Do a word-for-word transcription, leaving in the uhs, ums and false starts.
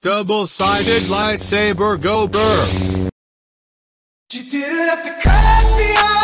Double-sided lightsaber, go burr. You didn't have to cut me off.